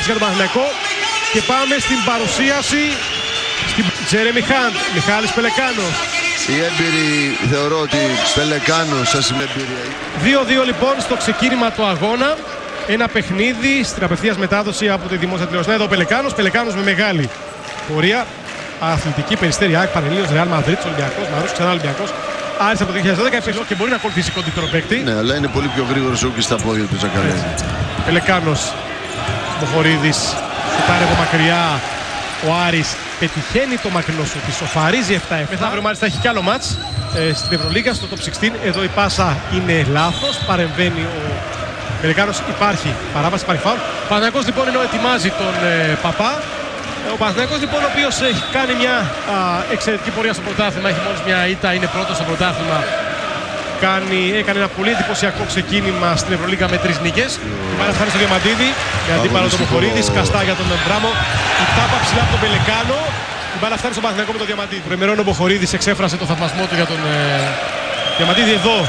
για τον Παναθηναϊκό. Και πάμε στην παρουσίαση στην Τζέρεμι Χαντ, Μιχάλης Πελεκάνος. Οι έμπειροι θεωρώ ότι Πελεκάνος σας είναι εμπειρία. 2-2 λοιπόν στο ξεκίνημα του αγώνα. Ένα παιχνίδι στην απευθείας μετάδοση από τη δημόσια τηλεόραση. Εδώ ο Πελεκάνος με μεγάλη πορεία. Αθλητική, Περιστέρι, ΑΕΚ, Πανελλήνιος, Ρεάλ Μαδρίτης, Ολυμπιακός, Μαρούς, ξανά Ολυμπιακός. Άρης από το 2012 και μπορεί να ακολουθήσει κοντύτερο παίκτη. Ναι, αλλά είναι πολύ πιο γρήγορος ο και στα πόδια του Τζακαρέλη. Πελεκάνος, Μποχορίδης, σουτάρει από μακριά. Ο Άρης πετυχαίνει το μακρινό σου, τη σοφαρίζει 7-7. Μεθαύριο μάλιστα έχει κι άλλο μάτς στην Ευρωλίγκα, στο Top 16. Εδώ η πάσα είναι λάθος, παρεμβαίνει ο Πελεκάνος, υπάρχει παράβαση, υπάρχει φάουλ. Ο Παναθηναϊκός λοιπόν ενώ ετοιμάζει τον Παπά. Ο Παναθηναϊκός λοιπόν, ο οποίος έχει κάνει μια εξαιρετική πορεία στο πρωτάθλημα, έχει μόλις μια ήττα, είναι πρώτος στο πρωτάθλημα. Έκανε ένα πολύ εντυπωσιακό ξεκίνημα στην Ευρωλίγκα με 3 νίκες. Η μπάλα φτάνει στο Διαμαντίδη, για αντίπαλο τον Μποχορίδη, σκαστά για τον Μπράμο. Η τάπα ψηλά από τον Πελεκάνο. Η μπάλα φτάνει στον Παναθηναϊκό με τον Διαμαντίδη. Προημερών ο Μποχορίδης εξέφρασε το θαυμασμό του για τον Διαμαντίδη. Εδώ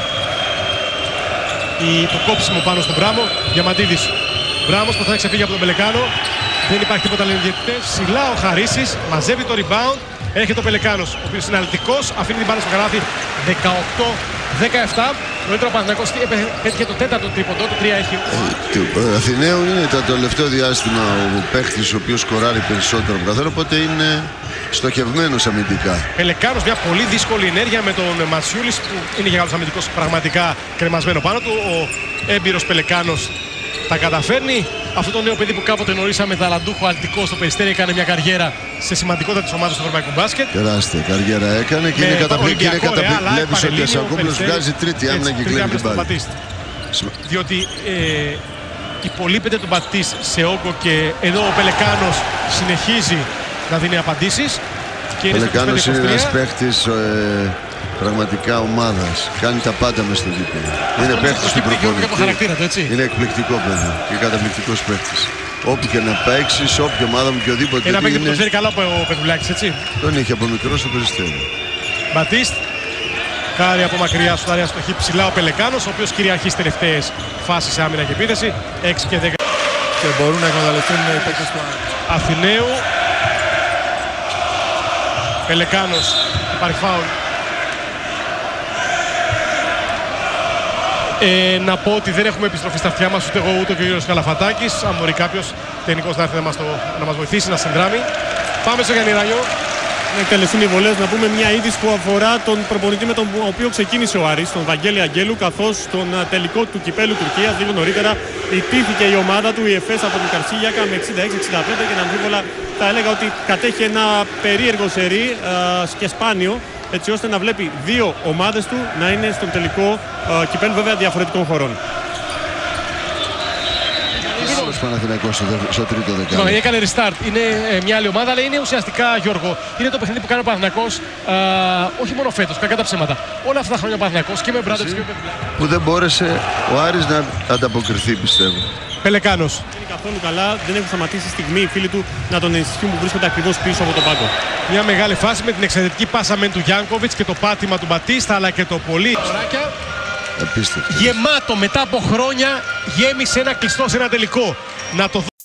το κόψιμο πάνω στον Μπράμο. Διαμαντίδης. Μπράμος που θα ξεφύγει από τον Πελεκάνο. Δεν υπάρχει τίποτα άλλοι διαιτητές. Ψηλά ο Χαρίσης, μαζεύει το rebound. Έρχεται ο Πελεκάνος, ο οποίος είναι αλυτικός, αφήνει την μπάλα στο καλάθι. 18-17. Νωρίτερα ο Παναθηναϊκός πέτυχε το τέταρτο τρίποντο, το 3 έχει. Ο Αθηναίου είναι το τελευταίο διάστημα ο παίχτης ο οποίος σκοράρει περισσότερο από καθένα, οπότε είναι στοχευμένος αμυντικά. Πελεκάνος, μια πολύ δύσκολη ενέργεια με τον Ματσιούλης που είναι για άλλος αμυντικός πραγματικά κρεμασμένο πάνω του. Ο έμπειρος Πελεκάνος τα καταφέρνει. Αυτό το νέο παιδί που κάποτε γνωρίσαμε, ταλαντούχο, αλτικό στο Περιστέρι, έκανε μια καριέρα σε σημαντικότητα της ομάδας του ευρωπαϊκού μπάσκετ. Τεράστια καριέρα έκανε και είναι καταπληκτική. Βλέπεις ότι ο Σακόπουλος βγάζει τρίτη άμυνα και κλέβει την μπάλα. Διότι υπολείπεται τον Μπατίστ σε όγκο και εδώ ο Πελεκάνος συνεχίζει να δίνει απαντήσεις. Ο Πελεκάνος είναι ένας παίχτης πραγματικά ομάδας. Κάνει τα πάντα μες στο γήπεδο. Είναι παίχτης του προπονητή. Είναι εκπληκτικό παιδί και καταπληκτικός παίχτης. Όπου και να παίξει, σε όποια ομάδα με οποιοδήποτε. Ένα παίκτη που το ξέρει καλά ο Πεδουλάκης, έτσι. Τον είχε από μικρό στο Περιστέρι. Μπατίστ. Κάρι από μακριά, σουτάρει αστοχή ψηλά ο Πελεκάνος, ο οποίος κυριαρχεί στις τελευταίες φάσεις σε άμυνα και επίθεση. 6 και 10. Και μπορούν να εκμεταλλευτούν οι παίκτες του Αθηναίου. Πελεκάνος. Υπάρχει φάουλ. Να πω ότι δεν έχουμε επιστροφή στα αυτιά μας, ούτε εγώ ούτε ο κ. Καλαφατάκης. Αν μπορεί κάποιος τεχνικός να έρθει να μας βοηθήσει, να συνδράμει. Πάμε στο Γιάννη Ράγιο. Να εκτελεστούν οι βολές. Να πούμε μια είδηση που αφορά τον προπονητή με τον οποίο ξεκίνησε ο Άρης, τον Βαγγέλη Αγγέλου, καθώς στον τελικό του κυπέλου Τουρκίας λίγο νωρίτερα ιτήθηκε η ομάδα του, η ΕΦΕΣ από την Καρσίγιακα με 66-65 και αμφίβολα θα έλεγα ότι κατέχει ένα περίεργο σερί και σπάνιο, έτσι ώστε να βλέπει δύο ομάδες του να είναι στον τελικό κυπέλου, βέβαια διαφορετικών χωρών. Παναθηναϊκός στο τρίτο δεκάλεπτο. Έκανε restart. Είναι μια άλλη ομάδα, αλλά είναι ουσιαστικά, Γιώργο, είναι το παιχνίδι που κάνει ο Παναθηναϊκός όχι μόνο φέτος, κακά τα ψέματα. Όλα αυτά τα χρόνια ο Παναθηναϊκός και με Μπράντοβιτς και με Πεδουλάκη. Που δεν μπόρεσε ο Άρης να ανταποκριθεί, πιστεύω. Πελεκάνος. Δεν είναι καθόλου καλά, δεν έχουν σταματήσει στιγμή οι φίλοι του να τον ενισχύουν που βρίσκονται ακριβώς πίσω από τον πάγκο. Μια μεγάλη φάση με την εξαιρετική πάσα μεν του Γιάνκοβιτς και το πάτημα του Μπατίστα, αλλά και το πολύ. Απίστευτο. Γεμάτο μετά από χρόνια, γέμισε ένα κλειστό σε ένα τελικό. Να το